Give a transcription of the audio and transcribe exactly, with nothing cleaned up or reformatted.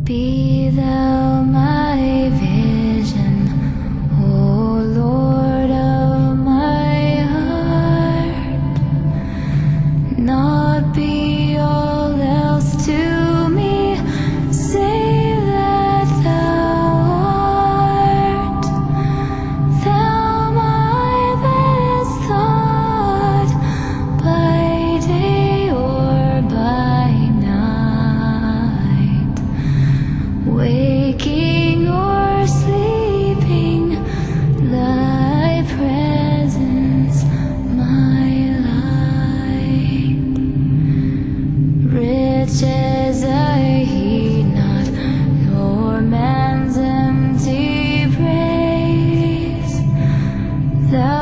Be thou my vision, O Lord of my heart. Not be all else to me, save that thou art. Thou my best thought, by day or by night. Waking or sleeping, thy presence my light. Riches I heed not, nor man's empty praise. Thou